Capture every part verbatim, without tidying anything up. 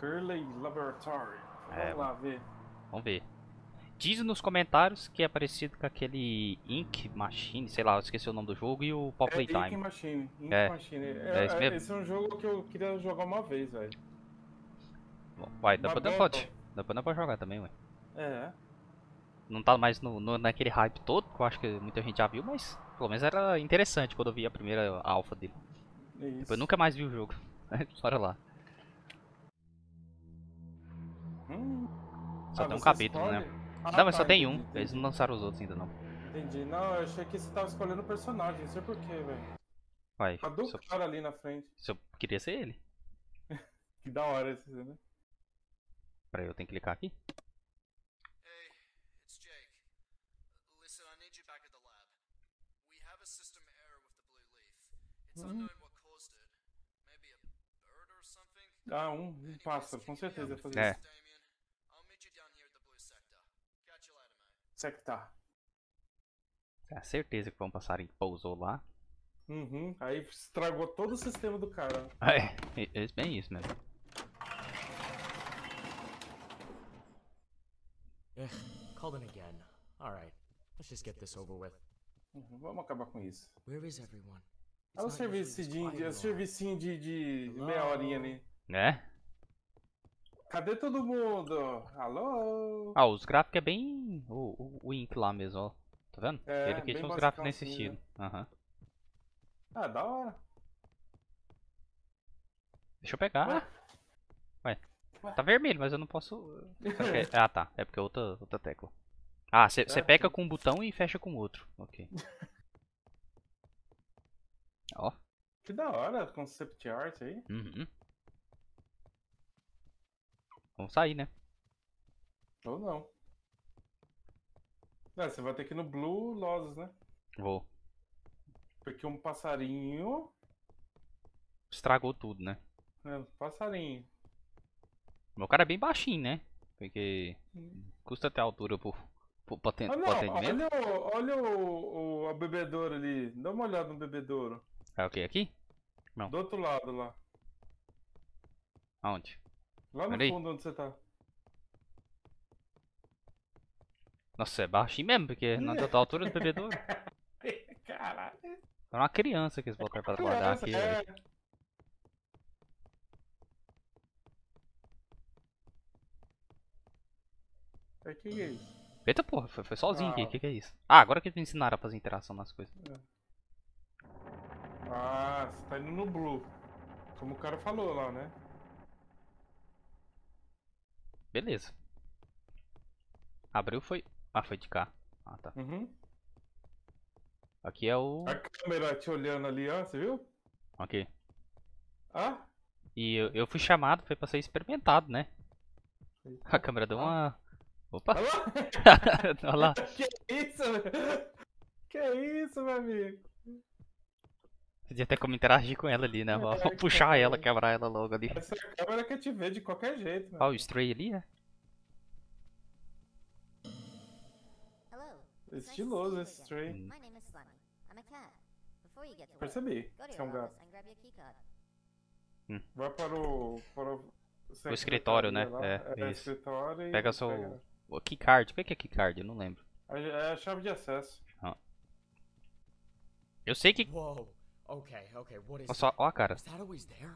Curley Laboratory. É, Vamos lá ver. Vamos ver. Diz nos comentários que é parecido com aquele Ink Machine, sei lá, eu esqueci o nome do jogo, e o Pop É Ink Playtime. Machine. Ink É, Machine. é isso É, é, mesmo. esse é um jogo que eu queria jogar uma vez, velho. Vai, dá Uma pra, beta. pode. Dá pra, dá pra jogar também, ué. É. Não tá mais no, no- naquele hype todo, que eu acho que muita gente já viu, mas pelo menos era interessante quando eu vi a primeira alpha dele. É isso. Depois eu nunca mais vi o jogo. Bora lá. Hum. Só Ah, tem um você capítulo, escolhe? né? Ah, Não, mas tá, só tem entendi, um. entendi. Eles não lançaram os outros ainda não. Entendi. Não, eu achei que você tava escolhendo o personagem, não sei porquê, velho. Vai, A do se eu, cara ali na frente. se eu queria ser ele. Que da hora esse, né? Peraí, eu tenho que clicar aqui. Hey, it's Jake. Listen, I need you back at the lab. We have a system error with the blue leaf. It's unknown what caused it. Maybe a bird or something? Ah, um, um Anyways, pássaro, com can you certeza ia help fazer me É. isso. fix it, Damien? I'll meet you down here at the blue sector. Catch you later, mate. Sectar. É certeza que foi um passarinho que pousou lá. Uhum. Aí estragou todo o sistema do cara. É, é, é bem isso mesmo. Ugh, called in again. Alright, let's just get this over with. Uhum, vamos acabar com isso. Where is everyone? It's Olha o not usually this servicinho, quiet de, in o the lab. servicinho de, de Hello? meia horinha ali. Né? Cadê todo mundo? Alô? Ah, os gráficos é bem o, o, o Ink lá mesmo, ó. Tá vendo? É, Ele aqui bem tinha uns basicão gráficos nesse assim, estilo. né? Aham. Ah, da hora. Deixa eu pegar. Ué? Ué. Ué? Tá vermelho, mas eu não posso. Será que é- Ah, tá. É porque é outra, outra tecla. Ah, você É, pega com um botão e fecha com o outro. Ok. Ó. Que da hora, concept art aí. Uhum. Vamos sair, né? Ou não. É, você vai ter que ir no Blue Lotus, né? Vou. Porque um passarinho. Estragou tudo, né? É, um passarinho. Meu cara é bem baixinho, né? Porque custa ter altura pro, pro, pro aten- Ah, pro não, atendimento. olha, o, olha o, o, a bebedouro ali. Dá uma olhada no bebedouro. É o que? Aqui? Não. Do outro lado lá. Aonde? Lá no Olha aí. fundo onde você tá. Nossa, é baixinho mesmo, porque não é da altura do bebedouro. Caralho. É uma criança que eles botaram pra guardar aqui, é. velho. É que é isso? Eita porra, foi, foi sozinho aqui, Ah. o que, que é isso? Ah, agora que eles me ensinaram a fazer interação nas coisas. Ah, você tá indo no Blue. Como o cara falou lá, né? Beleza. Abriu, foi... Ah, foi de cá. Ah, tá. Uhum. Aqui é o... A câmera te olhando ali, ó, você viu? Ok. Ah? E eu, eu fui chamado, foi pra ser experimentado, né? A câmera deu uma... Opa! Olha lá! Olha lá. Que isso, velho? Que isso, meu amigo? Podia ter como interagir com ela ali, né? Vou É, puxar cara. ela, quebrar ela logo ali. Essa câmera quer te ver de qualquer jeito, Ó, né? o Stray ali, né? Hello. Estiloso esse Stray. Hum. My name is Slimy. I'm a cat. Before you get to work, Percebi. go to Você é um your gato. office and grab your keycard. Vai para o. Para o, O escritório, né? lá. É, É, isso. escritório e. Pega seu... O keycard. O que é keycard? Eu não lembro. A- É a chave de acesso. Eu sei que... Whoa. Okay, okay, what is Olha só, that? ó a cara. Was that always there?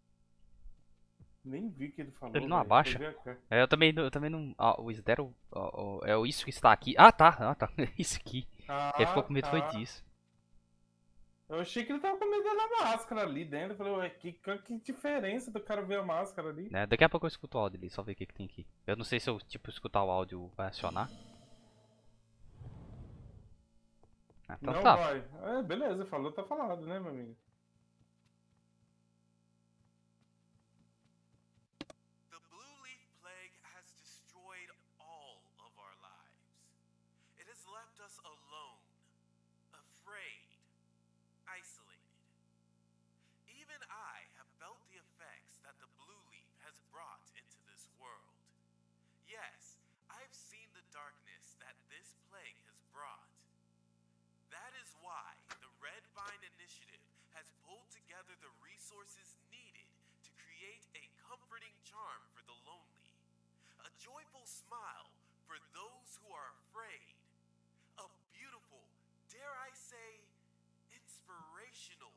Nem vi que ele falou. Ele não velho. abaixa? Foi ver a cara. É, eu também, não- eu também não... Ó, o Isdero... ó, ó, é o isso que está aqui. Ah, tá. Ah, tá. Isso aqui. Ah, Quem ficou com medo foi tá. disso. Eu achei que ele tava com medo da máscara ali dentro. Eu falei, ué, que, que, que diferença do cara ver a máscara ali? Né? Daqui a pouco eu escuto o áudio ali, só ver o que, que tem aqui. Eu não sei se eu, tipo, escutar o áudio vai acionar. Ah, então não tá. vai. É, beleza, falou, tá falado, né, meu amigo? The blue leaf plague has destroyed all of our lives. It has left us alone, afraid, isolated. Even I have felt the effects that the blue leaf has brought into this world. Yes, I've seen the darkness that this plague has brought. That is why the Red Vine Initiative has pulled together the resources needed to create a comforting charm for the beautiful smile for those who are afraid. A beautiful, dare I say, inspirational.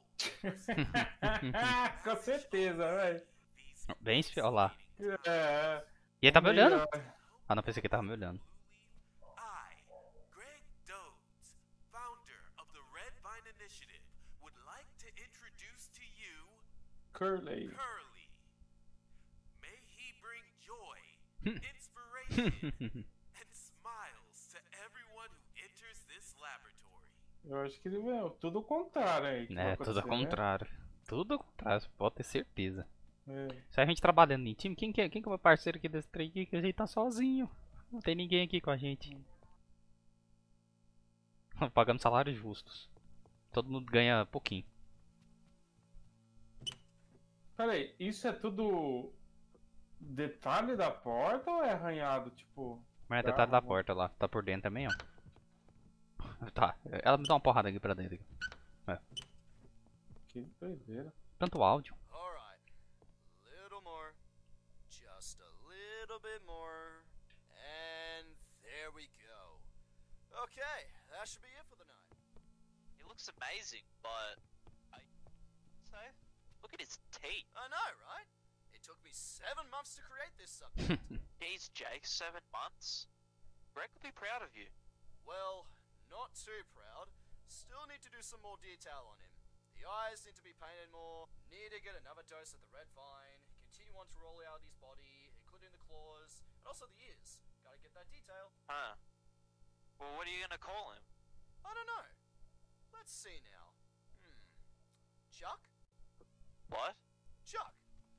Com certeza, velho. Bem, esfi- ó lá. É. E ele tá me olhando? meio- Ah, não, pensei que ele tava me olhando. I, Greg Dodes, founder of the Red Vine Initiative, would like to introduce to you Curly. Curly. May he bring joy, inspiration, and smiles to everyone who enters this laboratory. Eu acho que ele veio tudo o contrário aí. que vai É, tudo ao acontecer, né? contrário. Tudo ao contrário, você pode ter certeza. É. Se a gente trabalhando em time, quem que é, quem que é o meu parceiro aqui desse trem aqui? Que a gente tá sozinho. Não tem ninguém aqui com a gente. Pagando salários justos. Todo mundo ganha pouquinho. Peraí, isso é tudo detalhe da porta ou é arranhado, tipo... Mas é Tá, detalhe da vamos. porta lá. Tá por dentro também, ó. Tá, ela me dá uma porrada aqui pra dentro. Que doideira. Tanto áudio. Alright. Little more. Just a little bit more. And there we go. Okay, that should be it for the night. He looks amazing, but I so look at his teeth. I know, right? It took me seven months to create this subject. Jeez, Jake, seven months. Greg would be proud of you. Well, not too proud. Still need to do some more detail on him. The eyes need to be painted more. Need to get another dose of the red vine. Continue on to roll out his body, including the claws, and also the ears. Gotta get that detail. Huh. Well, what are you gonna call him? I don't know. Let's see now. Hmm. Chuck? What? Chuck.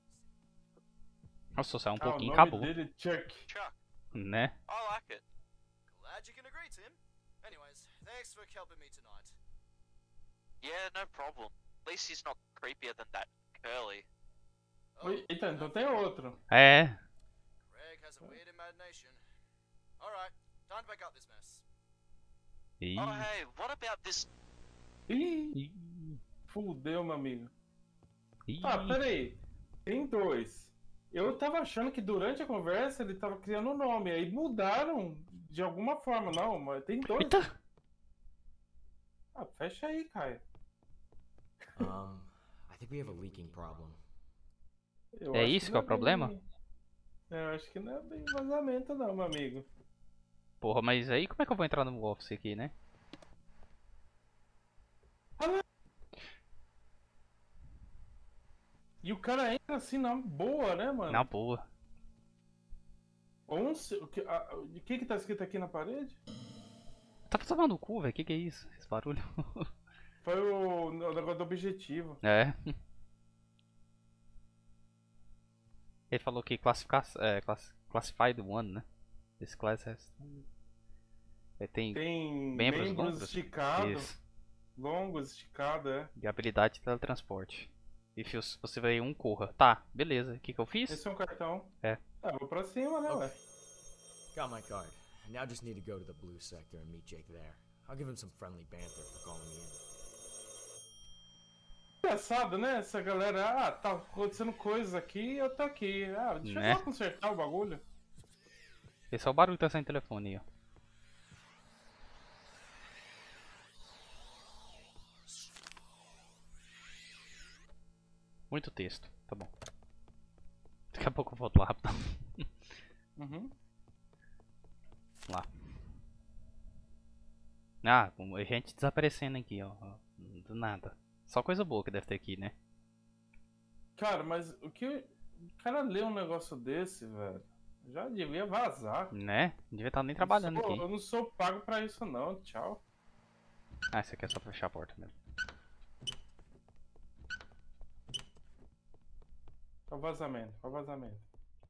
Nossa, só um Ah, o pouquinho, nome acabou. dele é Chuck. Chuck. Né? I like it. Glad you can agree, Tim. Anyways, thanks for helping me tonight. Yeah, no problem. At least he's not creepier than that Curly. Oh, Oi, Eita, então tem outro. É. Greg has a weird imagination. Alright, time to back up this mess. Ih. Oh, hey, what about this? Ih, Ih. fudeu, meu amigo. Ih. Ah, peraí. Tem dois. Eu tava achando que durante a conversa ele tava criando um nome. Aí mudaram de alguma forma. Não, mas tem dois. Eita. Ah, fecha aí, Caio. Um, I think we have a leaking problem. Eu É acho isso que não é o problema? bem- Eu acho que não é bem vazamento não, meu amigo. Porra, mas aí como é que eu vou entrar no office aqui, né? E o cara entra assim na boa, né, mano? Na boa. onze, o que, a- o que que tá escrito aqui na parede? Tá tomando o cu, velho? Que que é isso? Esse barulho? Foi o, o negócio do objetivo. É. Ele falou que classifica, é, class, classified one, né? Esse class has... É, tem Tem membros membros, longos. esticados, Isso. longos, esticados, é. E habilidade de teletransporte. E se você vê um, corra. Tá, beleza. O que que eu fiz? Esse é um cartão. É. Ah, vou pra cima, né, ué? Got my card. Now just need to go to the blue sector and meet Jake there. I'll give him some friendly banter for calling me in. Engraçado, né? Essa galera, ah, tá acontecendo coisas aqui eu tô aqui. Ah, deixa Né? eu só consertar o bagulho. Esse é o barulho que tá saindo no telefone aí, ó. Muito texto, tá bom. Daqui a pouco eu volto lá rapidão. Uhum. Lá. Ah, com- gente desaparecendo aqui, ó. ó, Do nada. Só coisa boa que deve ter aqui, né? Cara, mas o que. O cara lê um negócio desse, velho. Já devia vazar. Né? Não devia estar nem trabalhando eu sou, aqui. Eu não sou pago pra isso, não. Tchau. Ah, esse aqui é só pra fechar a porta mesmo. É o vazamento, é o vazamento.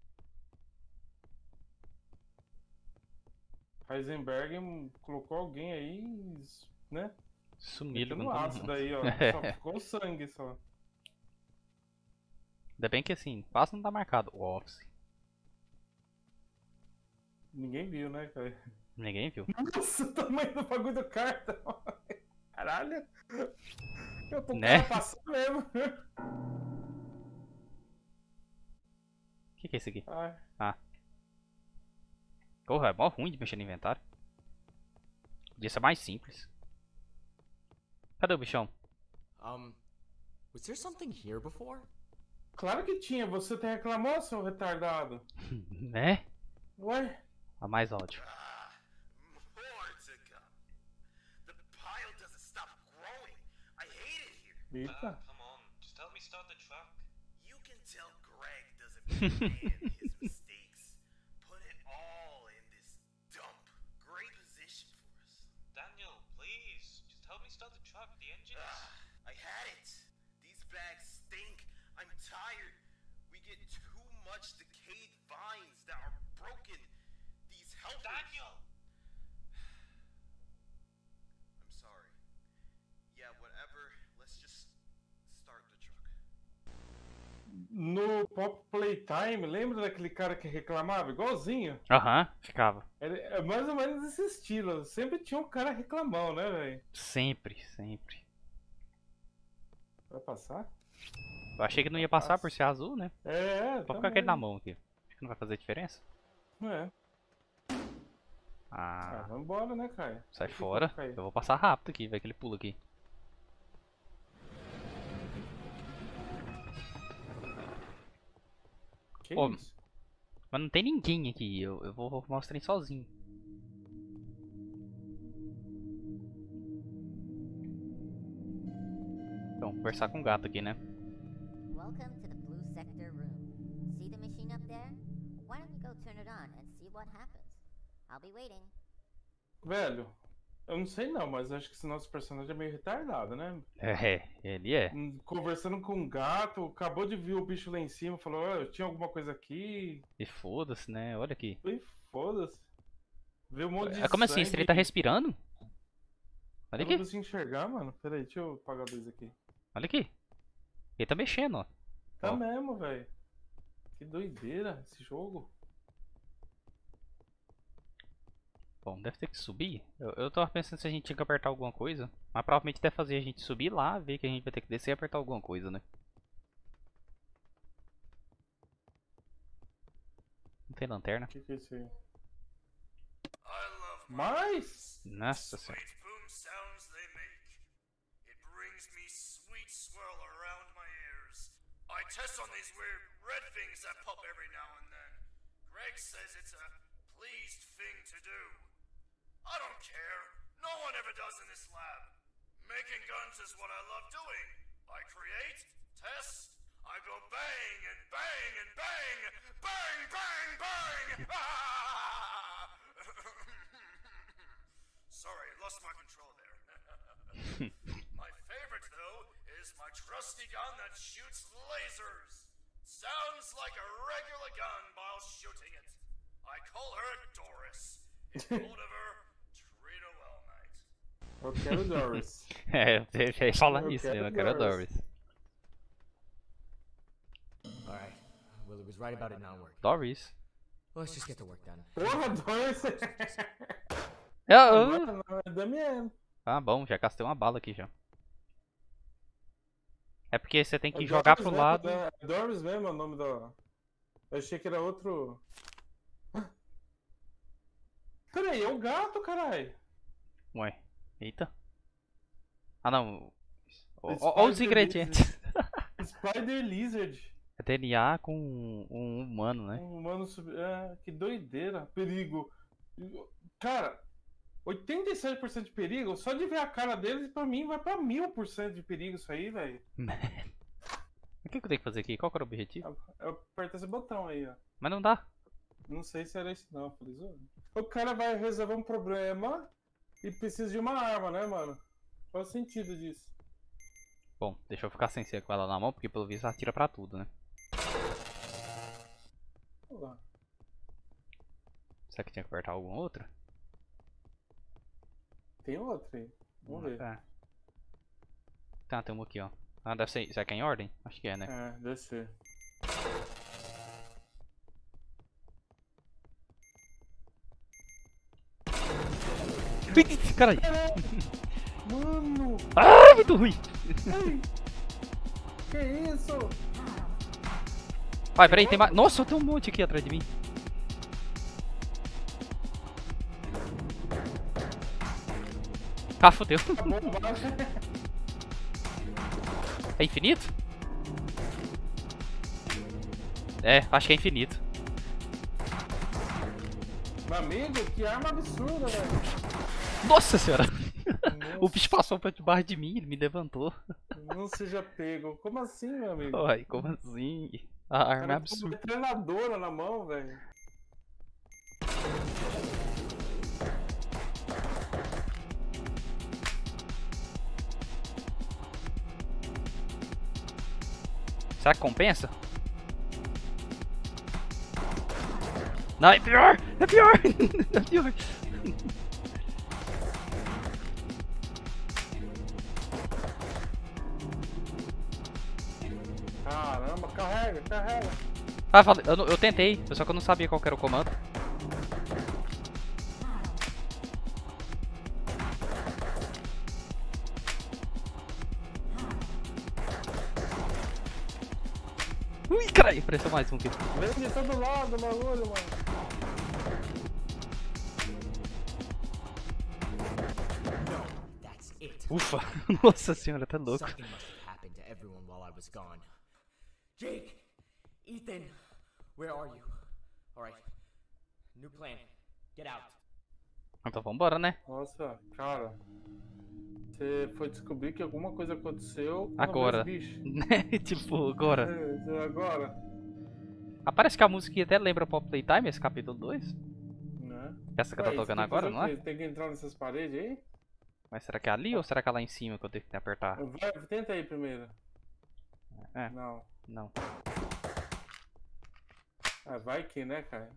Heisenberg colocou alguém aí, né? Sumiram no com todo ácido mundo. aí, ó. Só ficou sangue só. Ainda bem que assim, quase não tá marcado o office. Ninguém viu, né, cara? Ninguém viu. Nossa, o tamanho do bagulho do cartão. Caralho. Eu tô Né? passando mesmo. O que, que é esse aqui? Ai. Ah. Porra, é mó ruim de mexer no inventário. Podia ser mais simples. Cadê o bichão? Um, was there something here before? Claro que tinha, você até reclamou, seu retardado. Né? Ué? A mais ódio. Ah, more to come. The pile doesn't stop growing. I hate it here. Eita. Come on, just help me start the truck. You can tell Greg doesn't understand his mistakes. Put it all in this dump. Great position for us. Daniel, please, just help me start the truck. The engine is... Ah, I had it. These bags stink. I'm tired. We get too much decayed vines that are broken. These helpers. Daniel! I'm sorry. Yeah, whatever. Let's just start the truck. No Pop Playtime, lembra daquele cara que reclamava? Igualzinho. Aham, ficava. Ele- É mais ou menos esse estilo. Sempre tinha um cara reclamão, né, velho? Sempre, sempre. Vai passar? Eu achei que não ia passar por ser azul, né? É, Vou ficar com ele na mão aqui. Acho que não vai fazer diferença. É. Ah, Ah, vambora, né, Caio? sai Aqui, fora. Caio. Eu vou passar rápido aqui, vai que ele pula aqui. Que Ô, isso? Mas não tem ninguém aqui, eu, eu vou arrumar os trem sozinho. Então, conversar com o gato aqui, né? Welcome to the blue sector room. See the machine up there? Why don't you go turn it on and see what happens? I'll be waiting. Velho, eu não sei não, mas acho que esse nosso personagem é meio retardado, né? É, ele é. Hum, Conversando com um gato, acabou de ver o bicho lá em cima, falou, "Ó, eu tinha alguma coisa aqui, E foda-se, né? Olha aqui. e foda-se. Vê um monte de É, como assim? Se ele tá sangue. respirando? Olha Eu não aqui, consigo enxergar, mano. Peraí, deixa eu apagar a luz aqui. olha aqui. Ele tá mexendo, ó. Tá Ó. mesmo, velho. Que doideira esse jogo. Bom, deve ter que subir. Eu, eu tava pensando se a gente tinha que apertar alguma coisa. Mas provavelmente deve fazer a gente subir lá, ver que a gente vai ter que descer e apertar alguma coisa, né? Não tem lanterna? O que que é isso aí? I love my Mas... Nossa senhora. sweet boom sounds they make. It brings me sweet swirl around my ears. I test on these weird red things that pop every now and then. Greg says it's a pleased thing to do. I don't care. No one ever does in this lab. Making guns is what I love doing. I create, test, I go bang and bang and bang, bang, bang, bang. Ah! Sorry, lost my control there. My favorite, though, is my trusty gun that shoots lasers. Sounds like a regular gun while shooting it. I call her Doris. In honor of her, treat her well, mate. Eu quero Doris. É, eu ia falar Eu isso, quero né? Eu quero a Doris. Doris. Alright. Willie was right about it not working. Doris? Well, let's just get the work done. Porra, Doris! Eu, Agora eu... não, é Damiano. Ah, bom, já gastei uma bala aqui já. É porque você tem que É jogar Doris pro mesmo, lado. né? É Doris mesmo é o nome do... Eu achei que era outro... Peraí, é o gato, caralho. Ué, eita. Ah não. Olha Spider os ingredientes. Spider Lizard. É D N A com um, um humano, né? Um humano sub... É, que doideira. Perigo. Cara, oitenta e sete por cento de perigo, só de ver a cara deles, pra mim, vai pra mil por cento de perigo isso aí, velho. O que, que eu tenho que fazer aqui? Qual que era o objetivo? Eu aperto esse botão aí, ó. Mas não dá. Não sei se era isso não, falei, "Zô." O cara vai resolver um problema e precisa de uma arma, né, mano? Qual o sentido disso? Bom, deixa eu ficar sem ser com ela na mão, porque pelo visto ela atira pra tudo, né? Pô, Será que tinha que apertar alguma outra? tem outra aí. Vamos ver. É. Tá, tem uma aqui, ó. Ah, deve ser. Será que é em ordem? Acho que é, né? É, deve ser. Caralho! Mano! Ah, muito ruim! Ai, que isso? Vai, peraí, tem mais. Nossa, tem um monte aqui atrás de mim. Ah, fodeu. Tá bom, vai. É infinito? É, acho que é infinito. Meu amigo, que arma absurda, velho. Nossa senhora! Nossa. O bicho passou por debaixo de mim, ele me levantou. Não seja pego. Como assim, meu amigo? Ai, como assim? A arma é Cara, com absurda. uma treinadora na mão, velho. Será que compensa? Não, é pior! É pior! É pior! Caramba, carrega, carrega. Ah, falei, eu, não- eu tentei, só que eu não sabia qual que era o comando. Ui, caralho, apareceu mais um aqui. Vem de todo lado o bagulho, mano. That's it. Ufa, nossa senhora, tá louco. Something must have happened to everyone while I was gone. Jake! Ethan! Where are you? Alright. New plan. Get out. Então vambora, né? Nossa, cara. Você foi descobrir que alguma coisa aconteceu com Agora. os bichos. Tipo, agora. É, agora. Ah, parece que a música até lembra Pop Playtime, esse capítulo dois. Né? Essa que eu tô Aí, você tocando tem que agora, fazer não o é? quê? Tem que entrar nessas paredes aí? Mas será que é ali ou será que é lá em cima que eu tenho que apertar? Vai, tenta aí primeiro. É, Não. não. Ah, vai que, né, cara?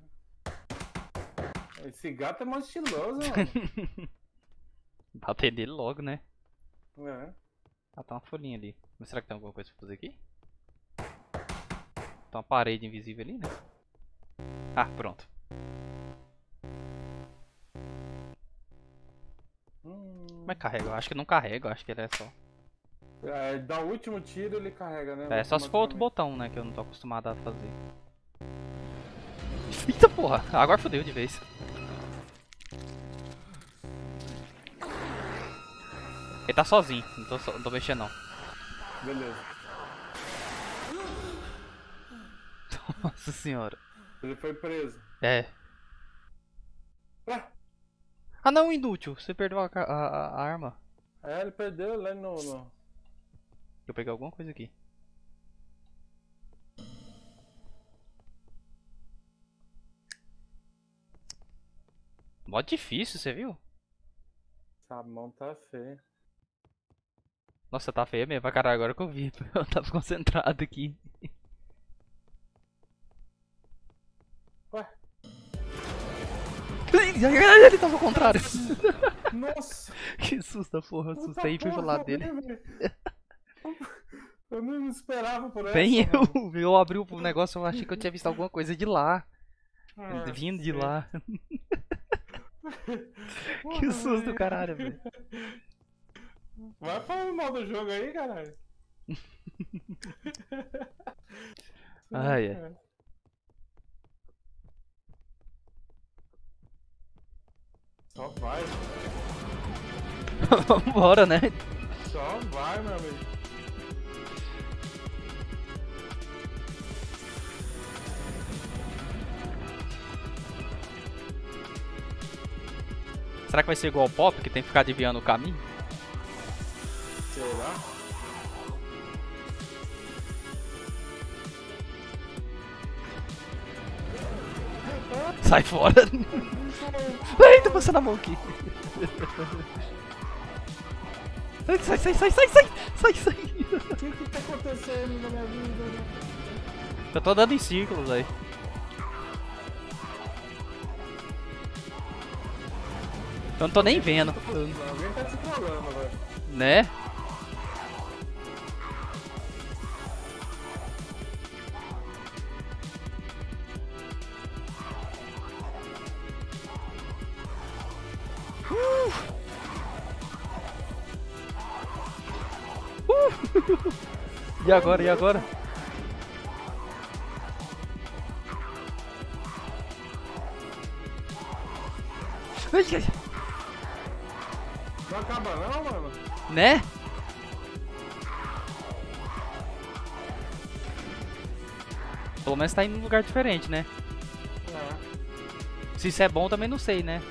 Esse gato é mais estiloso, mano. Bater nele logo, né? É. Ah, tá uma folhinha ali. Mas será que tem alguma coisa pra fazer aqui? Tem uma parede invisível ali, né? Ah, pronto. Hum. Como é que carrega? Eu acho que não carrega, eu acho que ele é só. É, dá o último tiro ele carrega, né? É, só se for outro automaticamente. botão, né? Que eu não tô acostumado a fazer. Eita porra, agora fodeu de vez. Ele tá sozinho, não tô, so- não tô mexendo não. Beleza. Nossa senhora. Ele foi preso. É. Ué? Ah não, inútil, você perdeu a, ca- a- a- a arma. É, ele perdeu lá no... no... Eu peguei alguma coisa aqui. Mó difícil, você viu? Essa mão tá feia. Nossa, tá feia mesmo pra caralho, agora que eu vi. Eu tava concentrado aqui. Ué? Ele tava ao contrário. Nossa! Que susto, porra. Puta Assustei e fui pro porra, lado dele. né, velho? Eu não esperava por essa. Bem, mano. eu, eu abri o negócio, eu achei que eu tinha visto alguma coisa de lá. Ah, Vindo de sei. lá. Porra, Que susto, velho. caralho, velho. Vai para o mal do jogo aí, caralho. Ai, ai. Só vai, Vambora, né? só vai, meu amigo. Será que vai ser igual o Pop, que tem que ficar desviando o caminho? Será? Sai fora! Ai, tô passando a mão aqui. Ai, sai, sai, sai, sai, sai! Sai, sai! O que que tá acontecendo na minha vida? Eu tô andando em círculos aí. Eu não tô nem vendo. Alguém tá te falando, velho. Né? Uh! E agora, e agora? Ai, ai. Não acaba não, mano? Né? Pelo menos tá indo num lugar diferente, né? É. Se isso é bom, também não sei, né?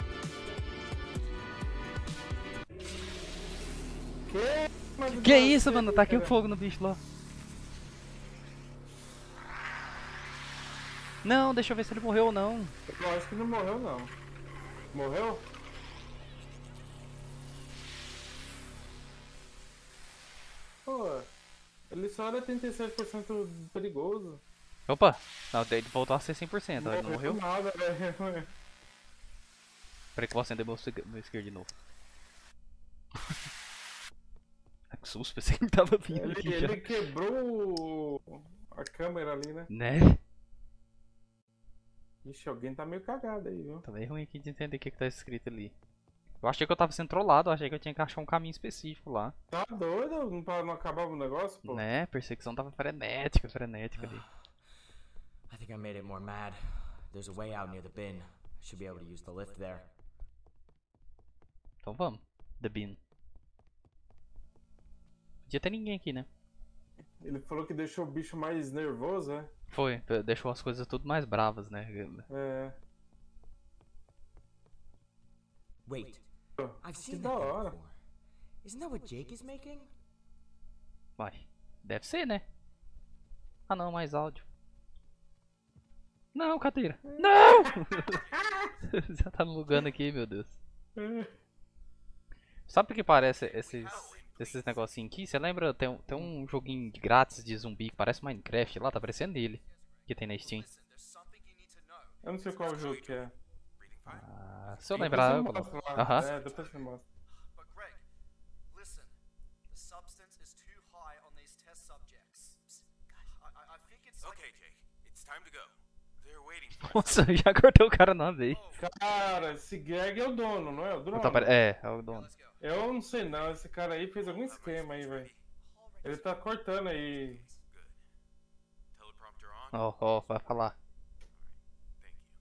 Que? Mas Que não isso, sei, mano? Tá aqui o cara. fogo no bicho lá. Não, deixa eu ver se ele morreu ou não. Eu acho que não morreu, não. Morreu? Pô, ele só era trinta e sete por cento perigoso. Opa! Não, ele voltou a ser cem por cento. Ele não morreu? nada, velho. Peraí que eu vou acender meu, cig- meu isqueiro de novo. Ah, que susto, pensei que tava vindo Ele, aqui já. ele quebrou o- a câmera ali, né? Né? Ixi, alguém tá meio cagado aí, viu? Tá bem ruim aqui de entender o que, que tá escrito ali. Eu achei que eu tava sendo trollado, eu achei que eu tinha que achar um caminho específico lá. Tá doido? Não, pra não acabar o negócio, pô? Né? A perseguição tava frenética, frenética ali. I think I made it more mad. There's a way out near the bin. I should be able to use the lift there. Então vamos. The Bin. Podia ter ninguém aqui, né? Ele falou que deixou o bicho mais nervoso, é? Foi, p- deixou as coisas tudo mais bravas, né? É. Wait, I've Que seen da that thing hora. before. Isn't that what Jake is making? Vai. Deve ser, né? Ah não, mais áudio. Não, cadeira. Não! Já tá me bugando aqui, meu Deus. Sabe o que parece esses, esses negocinhos aqui? Você lembra? Tem, um- tem um joguinho de grátis de zumbi que parece Minecraft lá, tá parecendo ele. Que tem na Steam. Listen, there's something you need to know. Eu não sei qual jogo que é. Ah, se eu Depois lembrar, eu você coloco. mostra lá. Aham. É, depois você mostra. But Greg, listen. The substance is too high on these test subjects. I, I, I think it's like... Okay, Jake, it's time to go. They're waiting for us. Nossa, já cortou o cara na vez. Cara, esse Greg é o dono, não é? O dono? Tá pare- É, é o dono. Let's go. Eu não sei não, esse cara aí fez algum esquema aí, velho. Ele tá cortando aí. Good. Teleprompter on. Ó, ó, vai falar. Thank you.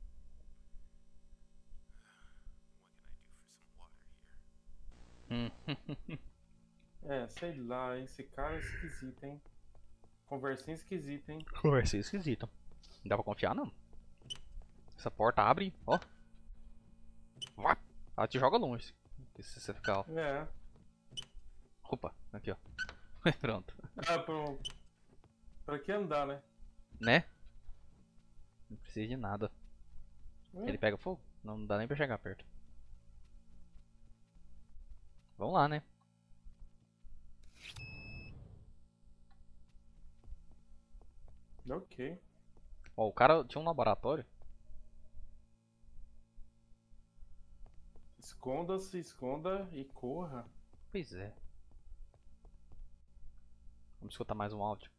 What can I do for some water here? Hum. É, sei lá, esse cara é esquisito, hein? Conversinha esquisita, hein? Conversa esquisita. Não dá pra confiar, não. Essa porta abre, ó. Vá. Ela te joga longe. Se você ficar, ó. É. Opa, aqui, ó. Pronto. Ah, pra, pra que andar, né? Né? Não precisa de nada. É. Ele pega fogo? Não, não dá nem pra chegar perto. Vamos lá, né? Ok. Ó, o cara tinha um laboratório. Esconda-se, esconda e corra. Pois é. Vamos escutar mais um áudio.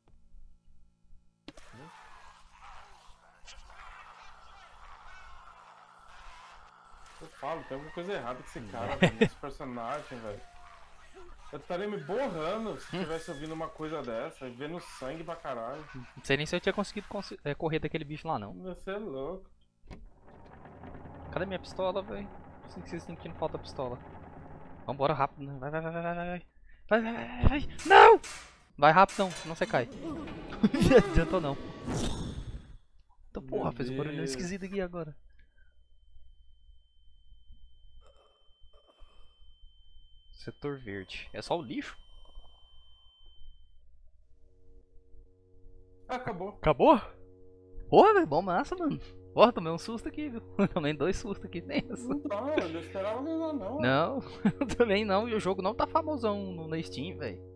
Eu falo, tem alguma coisa errada com esse cara, velho, esse personagem, velho. Eu estaria me borrando se tivesse ouvindo uma coisa dessa, vendo sangue pra caralho. Não sei nem se eu tinha conseguido consi- é, correr daquele bicho lá, não. Você é louco. Cadê minha pistola, velho? Assim que vocês sentindo falta pistola. Vambora rápido, né? Vai, vai, vai, vai, vai, vai. Vai, vai, vai, vai, vai. Não! Vai rapidão, senão você cai. Não adiantou não. Então, porra, Meu fez um barulho Deus. esquisito aqui agora. Setor verde. É só o lixo? Acabou. Acabou? Porra, velho, bom massa, mano. Porra, tomei um susto aqui, viu? Tomei dois sustos aqui, tenso. Não, eu não esperava não, não. Não, eu também não. E o jogo não tá famosão no, na Steam, velho.